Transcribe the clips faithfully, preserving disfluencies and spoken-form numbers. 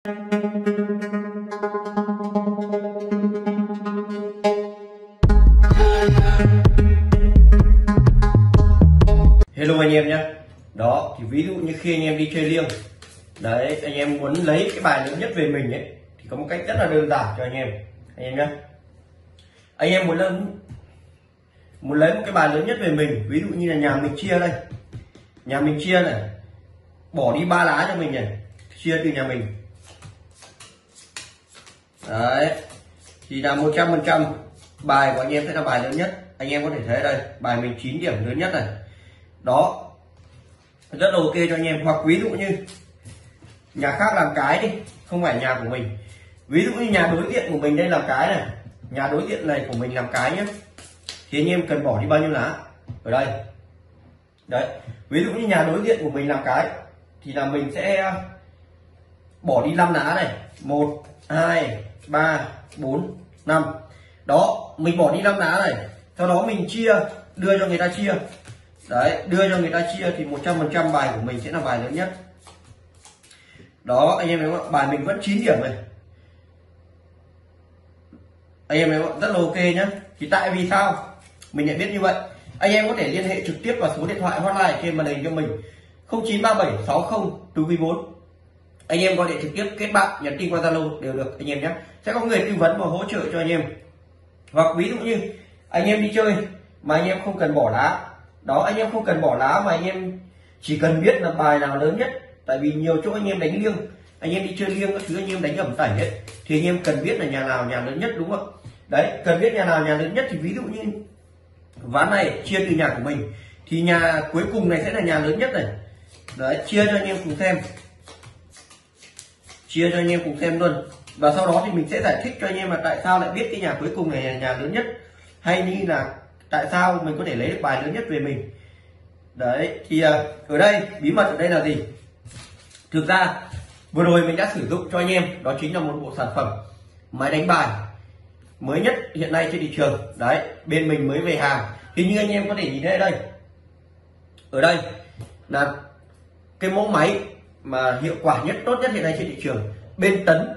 Hello anh em nhé. Đó thì ví dụ như khi anh em đi chơi liêng đấy, anh em muốn lấy cái bài lớn nhất về mình ấy thì có một cách rất là đơn giản cho anh em anh em nhé. Anh em muốn lớn muốn lấy một cái bài lớn nhất về mình, ví dụ như là nhà mình chia đây, nhà mình chia này, bỏ đi ba lá cho mình này, chia từ nhà mình đấy thì là một trăm phần trăm bài của anh em sẽ là bài lớn nhất. Anh em có thể thấy đây, bài mình chín điểm lớn nhất này, đó rất là ok cho anh em. Hoặc ví dụ như nhà khác làm cái đi, không phải nhà của mình, ví dụ như nhà đối diện của mình đây làm cái này, nhà đối diện này của mình làm cái nhé, thì anh em cần bỏ đi bao nhiêu lá ở đây đấy. Ví dụ như nhà đối diện của mình làm cái thì là mình sẽ bỏ đi năm lá này, một hai ba bốn năm, đó mình bỏ đi năm lá này, sau đó mình chia, đưa cho người ta chia đấy, đưa cho người ta chia thì một trăm phần trăm bài của mình sẽ là bài lớn nhất. Đó anh em thấy không? Bài mình vẫn chín điểm này, anh em thấy không? Rất là ok nhé. Thì tại vì sao mình lại biết như vậy? Anh em có thể liên hệ trực tiếp vào số điện thoại hotline trên màn hình cho mình không chín ba bảy sáu không bốn bốn. Anh em gọi điện trực tiếp, kết bạn, nhắn tin qua Zalo đều được anh em nhé. Sẽ có người tư vấn và hỗ trợ cho anh em. Hoặc ví dụ như anh em đi chơi mà anh em không cần bỏ lá, đó anh em không cần bỏ lá mà anh em chỉ cần biết là bài nào lớn nhất. Tại vì nhiều chỗ anh em đánh liêng, anh em đi chơi liêng các thứ, anh em đánh ẩm tẩy ấy, thì anh em cần biết là nhà nào nhà lớn nhất, đúng không? Đấy, cần biết nhà nào nhà lớn nhất thì ví dụ như ván này chia từ nhà của mình thì nhà cuối cùng này sẽ là nhà lớn nhất này. Đấy, chia cho anh em cùng xem, chia cho anh em cùng xem luôn. Và sau đó thì mình sẽ giải thích cho anh em là tại sao lại biết cái nhà cuối cùng này là nhà lớn nhất, hay như là tại sao mình có thể lấy được bài lớn nhất về mình. Đấy thì ở đây bí mật ở đây là gì? Thực ra vừa rồi mình đã sử dụng cho anh em, đó chính là một bộ sản phẩm máy đánh bài mới nhất hiện nay trên thị trường. Đấy, bên mình mới về hàng thì như anh em có thể nhìn thấy ở đây, ở đây là cái mẫu máy mà hiệu quả nhất, tốt nhất hiện nay trên thị trường. Bên Tấn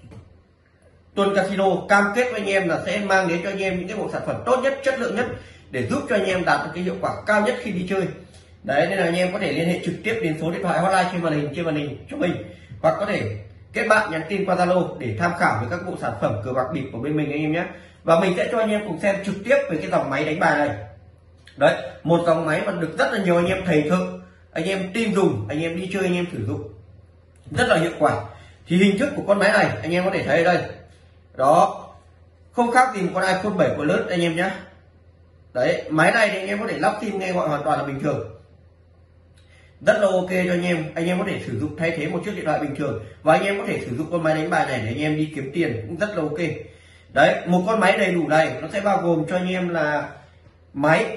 Tuần Casino cam kết với anh em là sẽ mang đến cho anh em những cái bộ sản phẩm tốt nhất, chất lượng nhất để giúp cho anh em đạt được cái hiệu quả cao nhất khi đi chơi. Đấy, nên là anh em có thể liên hệ trực tiếp đến số điện thoại hotline trên màn hình trên màn hình cho mình, hoặc có thể kết bạn nhắn tin qua Zalo để tham khảo về các bộ sản phẩm cờ bạc bịp của bên mình anh em nhé. Và mình sẽ cho anh em cùng xem trực tiếp về cái dòng máy đánh bài này. Đấy, một dòng máy mà được rất là nhiều anh em thầy thợ, anh em tin dùng, anh em đi chơi anh em sử dụng rất là hiệu quả. Thì hình thức của con máy này anh em có thể thấy ở đây, đó không khác gì một con iPhone bảy Plus anh em nhé. Đấy, máy này thì anh em có thể lắp sim nghe gọi hoàn toàn là bình thường, rất là ok cho anh em. Anh em có thể sử dụng thay thế một chiếc điện thoại bình thường, và anh em có thể sử dụng con máy đánh bài này để anh em đi kiếm tiền cũng rất là ok. Đấy, một con máy đầy đủ này nó sẽ bao gồm cho anh em là máy,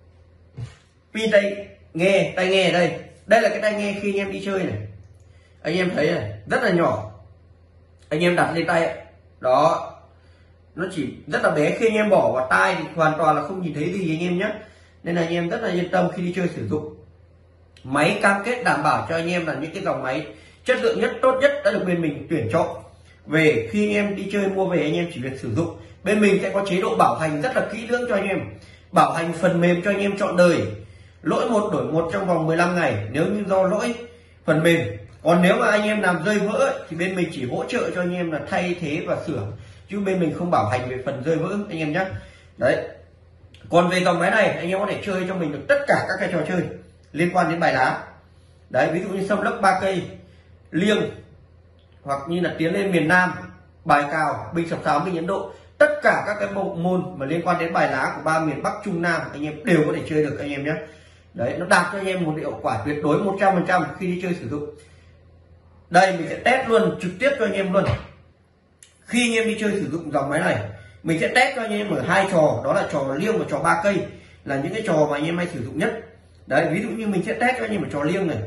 pin tai nghe, tai nghe ở đây, đây là cái tai nghe khi anh em đi chơi này, anh em thấy này, rất là nhỏ, anh em đặt lên tay, đó nó chỉ rất là bé, khi anh em bỏ vào tai thì hoàn toàn là không nhìn thấy gì anh em nhé. Nên là anh em rất là yên tâm khi đi chơi sử dụng. Máy cam kết đảm bảo cho anh em là những cái dòng máy chất lượng nhất, tốt nhất đã được bên mình tuyển chọn về. Khi anh em đi chơi mua về, anh em chỉ việc sử dụng, bên mình sẽ có chế độ bảo hành rất là kỹ lưỡng cho anh em, bảo hành phần mềm cho anh em trọn đời, lỗi một đổi một trong vòng mười lăm ngày nếu như do lỗi phần mềm. Còn nếu mà anh em làm rơi vỡ ấy, thì bên mình chỉ hỗ trợ cho anh em là thay thế và sửa, chứ bên mình không bảo hành về phần rơi vỡ anh em nhé. Đấy, còn về dòng máy này anh em có thể chơi cho mình được tất cả các cái trò chơi liên quan đến bài lá. Đấy, ví dụ như sông lốc ba cây, liêng, hoặc như là tiến lên miền Nam, bài cào, binh sập sáo, binh Ấn Độ, tất cả các cái bộ môn mà liên quan đến bài lá của ba miền Bắc Trung Nam anh em đều có thể chơi được anh em nhé. Đấy, nó đạt cho anh em một hiệu quả tuyệt đối một trăm phần trăm khi đi chơi sử dụng. Đây mình sẽ test luôn trực tiếp cho anh em luôn. Khi anh em đi chơi sử dụng dòng máy này, mình sẽ test cho anh em ở hai trò, đó là trò liêng và trò ba cây, là những cái trò mà anh em hay sử dụng nhất. Đấy, ví dụ như mình sẽ test cho anh em một trò liêng này,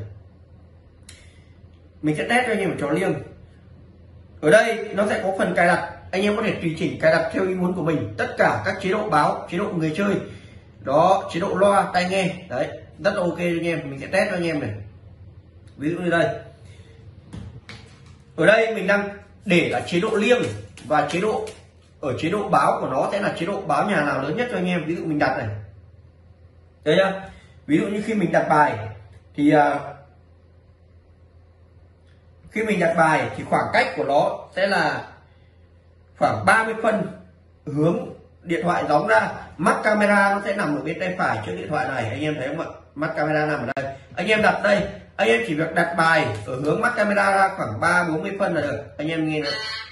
mình sẽ test cho anh em một trò liêng. Ở đây nó sẽ có phần cài đặt, anh em có thể tùy chỉnh cài đặt theo ý muốn của mình, tất cả các chế độ báo, chế độ người chơi, đó, chế độ loa, tai nghe. Đấy, rất là ok cho anh em. Mình sẽ test cho anh em này, ví dụ như đây, ở đây mình đang để là chế độ liêng, và chế độ ở chế độ báo của nó sẽ là chế độ báo nhà nào lớn nhất cho anh em. Ví dụ mình đặt này, đấy nhá, ví dụ như khi mình đặt bài thì uh, khi mình đặt bài thì khoảng cách của nó sẽ là khoảng ba mươi phân hướng điện thoại gióng ra. Mắt camera nó sẽ nằm ở bên tay phải trước điện thoại này, anh em thấy không ạ? Mắt camera nằm ở đây, anh em đặt đây, anh em chỉ việc đặt bài ở hướng mắt camera ra khoảng ba bốn mươi phân là được. Anh em nghe này,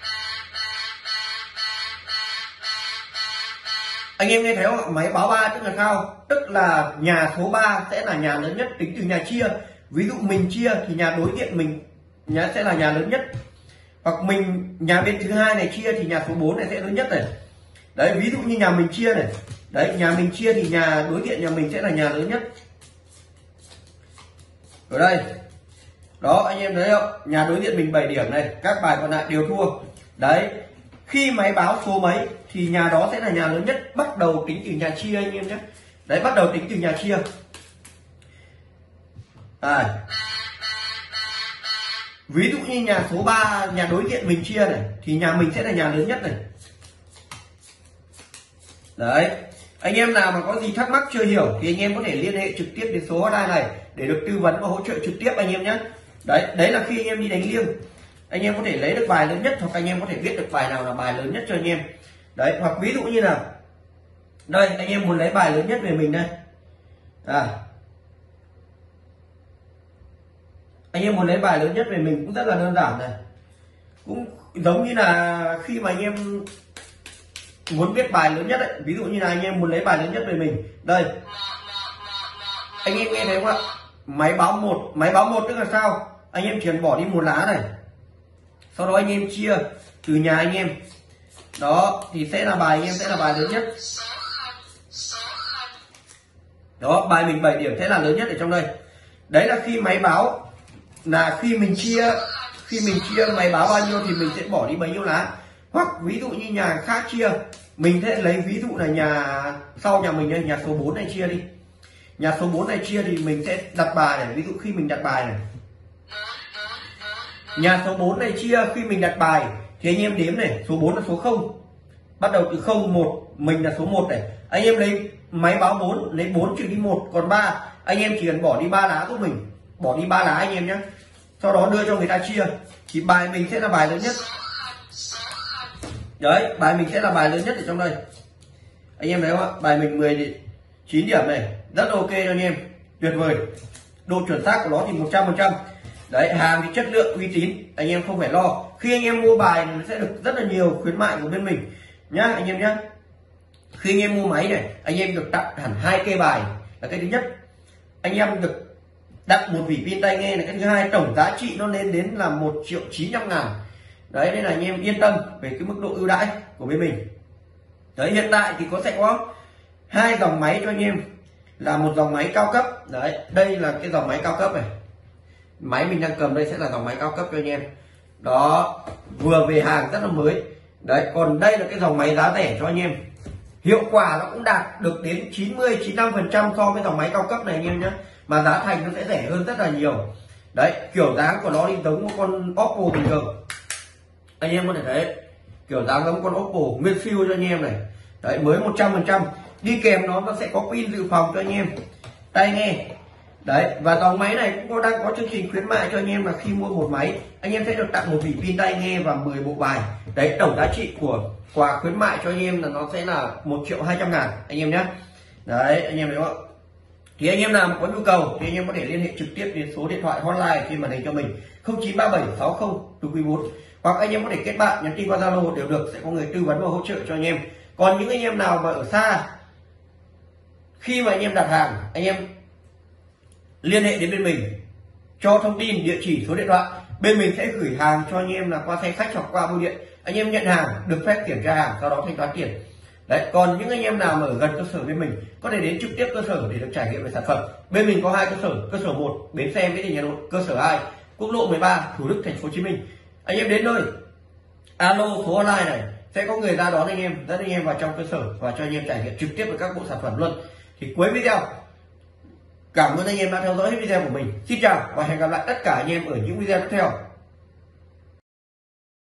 anh em nghe thấy không ạ? Máy báo ba tức là sao? Tức là nhà số ba sẽ là nhà lớn nhất tính từ nhà chia. Ví dụ mình chia thì nhà đối diện mình nhà sẽ là nhà lớn nhất, hoặc mình nhà bên thứ hai này chia thì nhà số bốn này sẽ lớn nhất này. Đấy, ví dụ như nhà mình chia này, đấy, nhà mình chia thì nhà đối diện nhà mình sẽ là nhà lớn nhất ở đây. Đó, anh em thấy không? Nhà đối diện mình bảy điểm này, các bài còn lại đều thua. Đấy, khi máy báo số mấy thì nhà đó sẽ là nhà lớn nhất, bắt đầu tính từ nhà chia anh em nhé. Đấy, bắt đầu tính từ nhà chia. À, ví dụ như nhà số ba, nhà đối diện mình chia này thì nhà mình sẽ là nhà lớn nhất này. Đấy, anh em nào mà có gì thắc mắc chưa hiểu thì anh em có thể liên hệ trực tiếp đến số hotline này để được tư vấn và hỗ trợ trực tiếp anh em nhé. Đấy, đấy là khi anh em đi đánh liêng, anh em có thể lấy được bài lớn nhất, hoặc anh em có thể biết được bài nào là bài lớn nhất cho anh em. Đấy, hoặc ví dụ như là đây, anh em muốn lấy bài lớn nhất về mình đây. À, anh em muốn lấy bài lớn nhất về mình cũng rất là đơn giản này, cũng giống như là khi mà anh em muốn biết bài lớn nhất ấy, ví dụ như là anh em muốn lấy bài lớn nhất về mình đây, anh em nghe thấy không ạ? Máy báo một, máy báo một tức là sao? Anh em chỉ cần bỏ đi một lá này, sau đó anh em chia từ nhà anh em, đó thì sẽ là bài anh em sẽ là bài lớn nhất. Đó, bài mình bảy điểm sẽ là lớn nhất ở trong đây. Đấy là khi máy báo, là khi mình chia, khi mình chia máy báo bao nhiêu thì mình sẽ bỏ đi bấy nhiêu lá. Hoặc ví dụ như nhà khác chia, mình sẽ lấy ví dụ là nhà sau nhà mình đây, nhà số bốn này chia đi, nhà số bốn này chia thì mình sẽ đặt bài này. Ví dụ khi mình đặt bài này, nhà số bốn này chia, khi mình đặt bài thì anh em đếm này, số bốn là số không, bắt đầu từ không, một, mình là số một này, anh em lấy máy báo bốn, lấy bốn trừ đi một còn ba, anh em chỉ cần bỏ đi ba lá giúp mình, bỏ đi ba lá anh em nhé, sau đó đưa cho người ta chia thì bài mình sẽ là bài lớn nhất. Đấy, bài mình sẽ là bài lớn nhất ở trong đây, anh em thấy không ạ? Bài mình mười chín điểm này, rất ok cho anh em, tuyệt vời, độ chuẩn xác của nó thì một trăm phần trăm. Đấy, hàng thì chất lượng uy tín, anh em không phải lo. Khi anh em mua bài nó sẽ được rất là nhiều khuyến mại của bên mình nhá anh em nhá. Khi anh em mua máy này, anh em được tặng hẳn hai cây bài là cái thứ nhất, anh em được đặt một vỉ pin tai nghe là cái thứ hai, tổng giá trị nó lên đến là một triệu chín trăm ngàn. Đấy, nên là anh em yên tâm về cái mức độ ưu đãi của bên mình. Đấy, hiện tại thì có sẽ có hai dòng máy cho anh em, là một dòng máy cao cấp. Đấy, đây là cái dòng máy cao cấp này, máy mình đang cầm đây sẽ là dòng máy cao cấp cho anh em. Đó, vừa về hàng rất là mới. Đấy, còn đây là cái dòng máy giá rẻ cho anh em, hiệu quả nó cũng đạt được đến chín mươi chín mươi lăm phần trăm so với dòng máy cao cấp này anh em nhé, mà giá thành nó sẽ rẻ hơn rất là nhiều. Đấy, kiểu dáng của nó đi giống một con Oppo bình thường, anh em có thể thấy kiểu dáng giống con Oppo nguyên siêu cho anh em này. Đấy, mới một trăm phần trăm, đi kèm nó nó sẽ có pin dự phòng cho anh em, tai nghe. Đấy, và dòng máy này cũng có đang có chương trình khuyến mại cho anh em là khi mua một máy anh em sẽ được tặng một vỉ pin tai nghe và mười bộ bài. Đấy, tổng giá trị của quà khuyến mại cho anh em là nó sẽ là một triệu hai trăm ngàn anh em nhé. Đấy, anh em thấy không? Thì anh em nào mà có nhu cầu thì anh em có thể liên hệ trực tiếp đến số điện thoại hotline trên màn hình cho mình không chín ba bảy sáu không từ quý bốn, hoặc anh em có thể kết bạn nhắn tin qua Zalo đều được, sẽ có người tư vấn và hỗ trợ cho anh em. Còn những anh em nào mà ở xa, khi mà anh em đặt hàng, anh em liên hệ đến bên mình, cho thông tin, địa chỉ, số điện thoại, bên mình sẽ gửi hàng cho anh em là qua xe khách hoặc qua bưu điện. Anh em nhận hàng được phép kiểm tra hàng, sau đó thanh toán tiền. Đấy, còn những anh em nào mà ở gần cơ sở bên mình có thể đến trực tiếp cơ sở để được trải nghiệm về sản phẩm. Bên mình có hai cơ sở, cơ sở một Bến Xe Mỹ Đình Hà Nội, cơ sở hai quốc lộ mười ba Thủ Đức thành phố Hồ Chí Minh. Anh em đến nơi alo số hotline này sẽ có người ra đón anh em, dẫn anh em vào trong cơ sở và cho anh em trải nghiệm trực tiếp với các bộ sản phẩm luôn. Thì cuối video, cảm ơn anh em đã theo dõi hết video của mình. Xin chào và hẹn gặp lại tất cả anh em ở những video tiếp theo.